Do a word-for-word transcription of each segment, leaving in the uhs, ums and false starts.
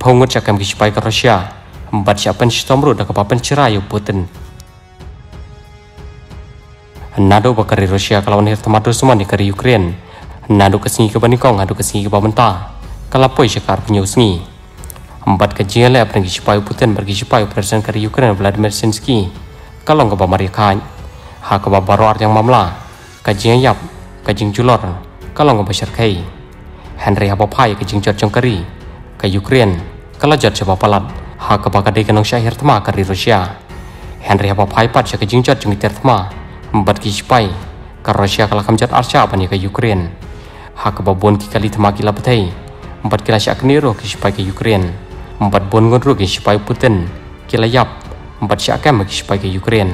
pungut cakam kispai ke Rusia empat siapan sistem ru dak papan cerayu Putin nado bakari Rusia kalau nir tamadur semua di kari Ukraine nado kesingi ke banikong nado kesingi ke babenta kalapoi syakar penyusngi empat kajian le apna kispai Putin bagi kispai presiden kari Ukraine Vladimir Zelensky kalau ke bamarikan ha ke babaroar yang mamla kajian yap kajing julor kalau ke basyarkai Henry habapai kajing jor jongkari ke Ukraine kalau jor coba palat ha ke bakadai kenong syahir tema kari Rusia Henry habapai pat syak kajing jor jongiter tema empat kispai ke Rusia kalau kamjat arsya bani ke Ukraine ha ke babon ki kali tema kila betai empat kila syak keniru kispai ke Ukraine empat bon ngonru kispai Putin kila yap empat syak kem kispai ke Ukraine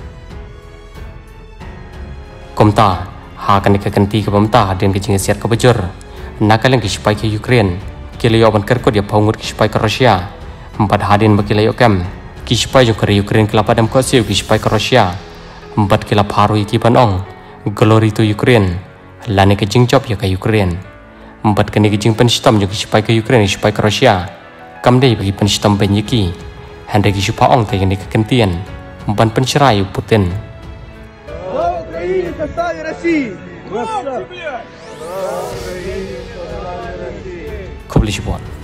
komta ha kan dikakenti ke bamta dan kejing siat ke bejur nakal yang kispai ke Ukraine kila yoban kerko dia paungut kispai ke Rusia empat hadin bakila yokem kispai jong ke Ukraine kila padam kosiu kispai ke Rusia empat kila paru ikipan ong glory to Ukraine lani kejing job ya ke Ukraine empat kini kejing pensistem jong kispai ke Ukraine kispai ke Rusia kamdei bagi pensistem penyiki hendak kispai ong tayang dikakentian empat penserayu Putin Кублич вот.